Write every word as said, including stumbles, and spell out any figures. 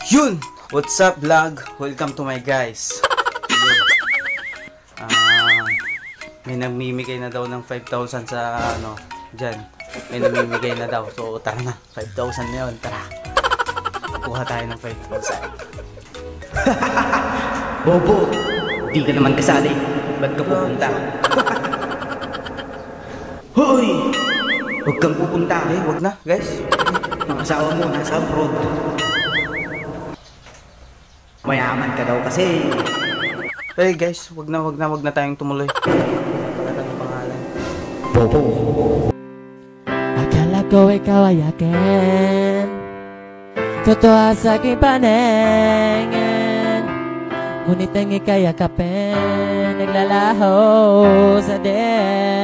Yun! What's up vlog? Welcome to my guys. Yun. Uh, may namimigay na daw ng five thousand sa ano, dyan. May namimigay na daw. So tara na, five thousand na yun. Tara. Kuha tayo ng five thousand. Bobo, di ka naman kasali. Ba't ka pupunta? Hoy! Huwag kang pupunta. Eh, wag na guys. Ang asawa mo nasa abroad. Mayaman ka daw kasi. Eh guys, wag na, wag na, wag na tayong tumuloy. Wala tayong pangalan. Bobo. Akala ko ikaw ay akin, totoo sa aking paningin, ngunit ang ika'y yakapin, naglalaho sa din.